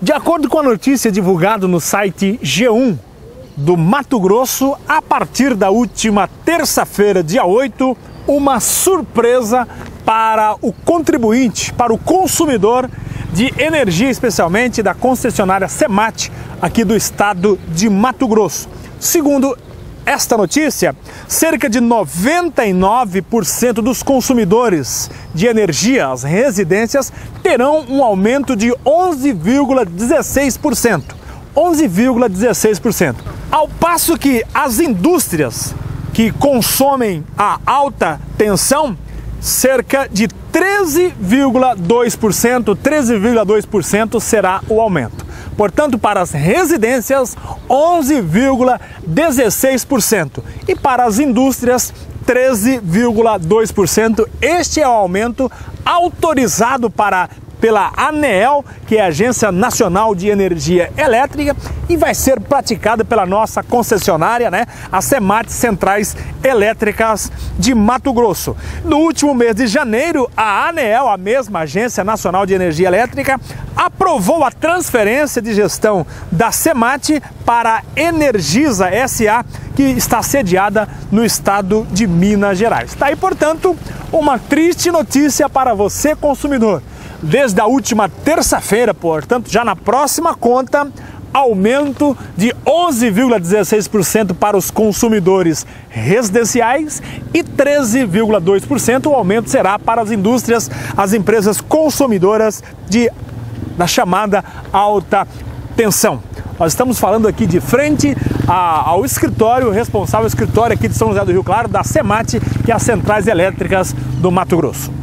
De acordo com a notícia divulgada no site G1 do Mato Grosso, a partir da última terça-feira, dia 8, uma surpresa para o contribuinte, para o consumidor de energia, especialmente da concessionária Semat, aqui do estado de Mato Grosso. Segundo esta notícia, cerca de 99% dos consumidores de energia, as residências, terão um aumento de 11,16%. 11,16%. Ao passo que as indústrias que consomem a alta tensão, cerca de 13,2%, 13,2% será o aumento. Portanto, para as residências, 11,16% e para as indústrias, 13,2%. Este é o aumento autorizado pela ANEEL, que é a Agência Nacional de Energia Elétrica, e vai ser praticado pela nossa concessionária, a Semat Centrais Elétricas de Mato Grosso. No último mês de janeiro, a ANEEL, a mesma Agência Nacional de Energia Elétrica, aprovou a transferência de gestão da Semat para a Energisa SA, que está sediada no estado de Minas Gerais. Está aí, portanto, uma triste notícia para você, consumidor. Desde a última terça-feira, portanto, já na próxima conta, aumento de 11,16% para os consumidores residenciais e 13,2% o aumento será para as indústrias, as empresas consumidoras da chamada alta tensão. Nós estamos falando aqui de frente ao escritório, responsável escritório aqui de São José do Rio Claro, da Semat, que é as Centrais Elétricas do Mato Grosso.